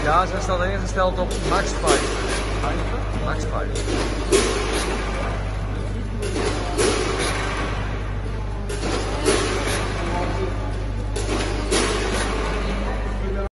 Ja, ze staat ingesteld op max 5. Max 5.